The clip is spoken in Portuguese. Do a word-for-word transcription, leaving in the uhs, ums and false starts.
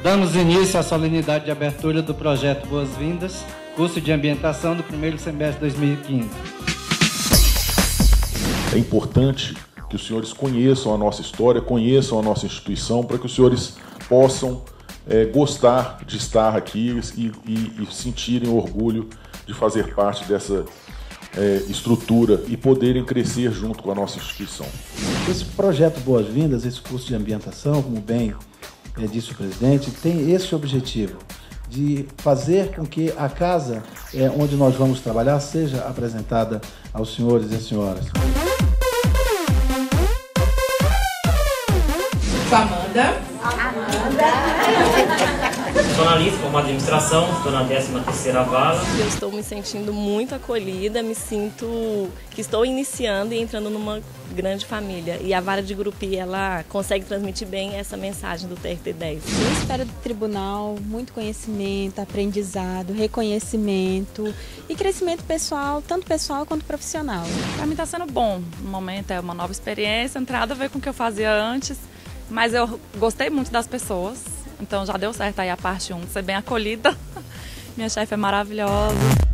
Damos início à solenidade de abertura do projeto Boas-Vindas, curso de ambientação do primeiro semestre de dois mil e quinze. É importante que os senhores conheçam a nossa história, conheçam a nossa instituição, para que os senhores possam é, gostar de estar aqui e, e, e sentirem orgulho de fazer parte dessa é, estrutura e poderem crescer junto com a nossa instituição. Esse projeto Boas-Vindas, esse curso de ambientação, como bem é, disse o presidente, tem esse objetivo de fazer com que a casa é, onde nós vamos trabalhar seja apresentada aos senhores e às senhoras. Amanda. Amanda. Sou analista, formado em administração, estou na décima terceira vala. Eu estou me sentindo muito acolhida, me sinto que estou iniciando e entrando numa grande família. E a vara de Gurupi, ela consegue transmitir bem essa mensagem do T R T dez. Eu espero do tribunal muito conhecimento, aprendizado, reconhecimento e crescimento pessoal, tanto pessoal quanto profissional. Para mim está sendo bom. No momento é uma nova experiência, não tem nada a ver com o que eu fazia antes, mas eu gostei muito das pessoas. Então já deu certo aí a parte um, ser bem acolhida. Minha chefe é maravilhosa.